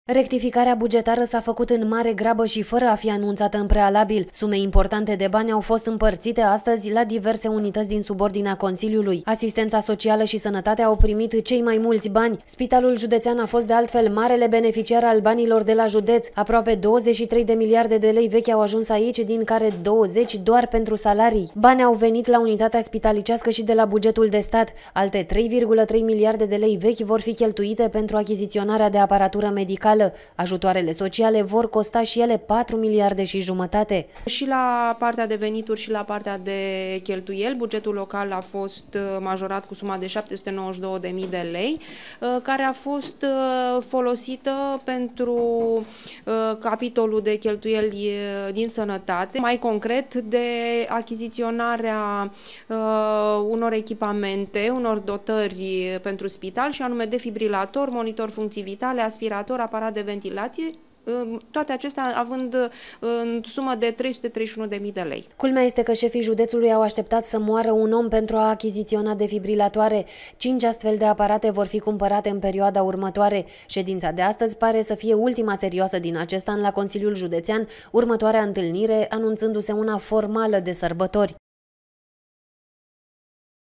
Rectificarea bugetară s-a făcut în mare grabă și fără a fi anunțată în prealabil. Sume importante de bani au fost împărțite astăzi la diverse unități din subordinea Consiliului. Asistența socială și sănătate au primit cei mai mulți bani. Spitalul județean a fost de altfel marele beneficiar al banilor de la județ. Aproape 23 de miliarde de lei vechi au ajuns aici, din care 20 doar pentru salarii. Bani au venit la unitatea spitalicească și de la bugetul de stat. Alte 3,3 miliarde de lei vechi vor fi cheltuite pentru achiziționarea de aparatură medicală. Ajutoarele sociale vor costa și ele 4 miliarde și jumătate. Și la partea de venituri și la partea de cheltuieli, bugetul local a fost majorat cu suma de 792.000 de lei, care a fost folosită pentru capitolul de cheltuieli din sănătate, mai concret de achiziționarea unor echipamente, unor dotări pentru spital, și anume defibrilator, monitor funcții vitale, aspirator, aparat de ventilație, toate acestea având în sumă de 331.000 de lei. Culmea este că șefii județului au așteptat să moară un om pentru a achiziționa defibrilatoare. 5 astfel de aparate vor fi cumpărate în perioada următoare. Ședința de astăzi pare să fie ultima serioasă din acest an la Consiliul Județean, următoarea întâlnire anunțându-se una formală de sărbători.